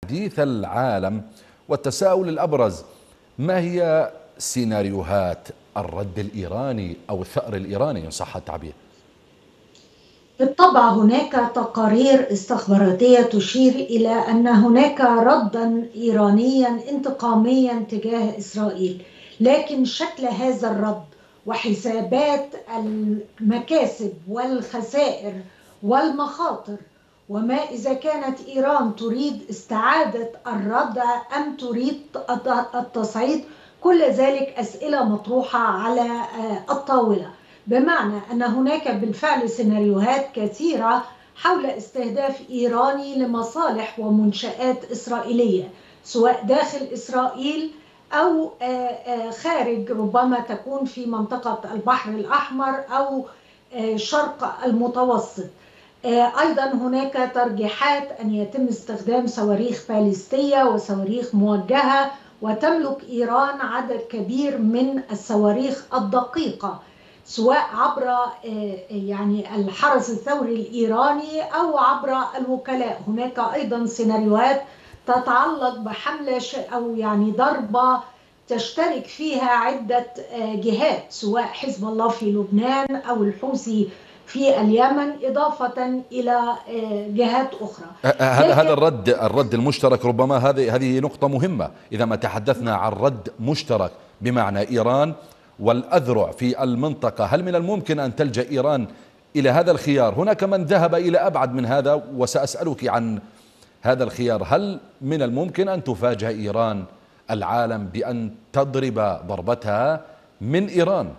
حديث العالم والتساؤل الأبرز: ما هي سيناريوهات الرد الإيراني أو الثأر الإيراني إن صح التعبير؟ بالطبع هناك تقارير استخباراتية تشير إلى أن هناك ردا إيرانيا انتقاميا تجاه إسرائيل، لكن شكل هذا الرد وحسابات المكاسب والخسائر والمخاطر، وما إذا كانت إيران تريد استعادة الردع أم تريد التصعيد، كل ذلك أسئلة مطروحة على الطاولة. بمعنى أن هناك بالفعل سيناريوهات كثيرة حول استهداف إيراني لمصالح ومنشآت إسرائيلية، سواء داخل إسرائيل أو خارج، ربما تكون في منطقة البحر الأحمر أو شرق المتوسط. أيضا هناك ترجيحات أن يتم استخدام صواريخ باليستية وصواريخ موجهة، وتملك إيران عدد كبير من الصواريخ الدقيقة، سواء عبر يعني الحرس الثوري الإيراني أو عبر الوكلاء. هناك أيضا سيناريوهات تتعلق بحملة أو يعني ضربة تشترك فيها عدة جهات، سواء حزب الله في لبنان أو الحوثي في اليمن، إضافة إلى جهات أخرى. هذا لكن الرد المشترك، ربما هذه نقطة مهمة. إذا ما تحدثنا عن رد مشترك بمعنى إيران والأذرع في المنطقة، هل من الممكن أن تلجأ إيران إلى هذا الخيار؟ هناك من ذهب إلى أبعد من هذا، وسأسألك عن هذا الخيار. هل من الممكن أن تفاجأ إيران العالم بأن تضرب ضربتها من إيران؟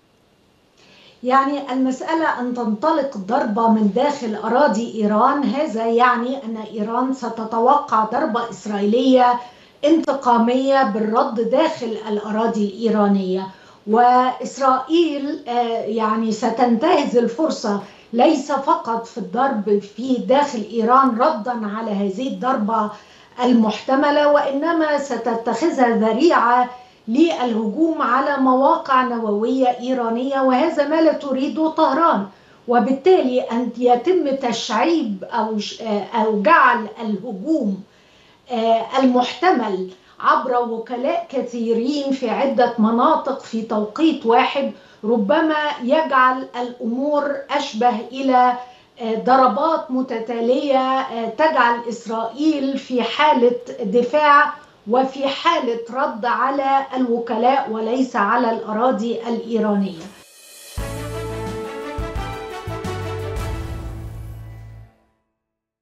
يعني المسألة أن تنطلق ضربة من داخل أراضي إيران، هذا يعني أن إيران ستتوقع ضربة إسرائيلية انتقامية بالرد داخل الأراضي الإيرانية، وإسرائيل يعني ستنتهز الفرصة ليس فقط في الضرب في داخل إيران ردا على هذه الضربة المحتملة، وإنما ستتخذها ذريعة للهجوم على مواقع نووية إيرانية، وهذا ما لا تريده طهران. وبالتالي أن يتم تشعيب أو جعل الهجوم المحتمل عبر وكلاء كثيرين في عدة مناطق في توقيت واحد ربما يجعل الأمور أشبه إلى ضربات متتالية تجعل إسرائيل في حالة دفاع وفي حالة رد على الوكلاء وليس على الأراضي الإيرانية.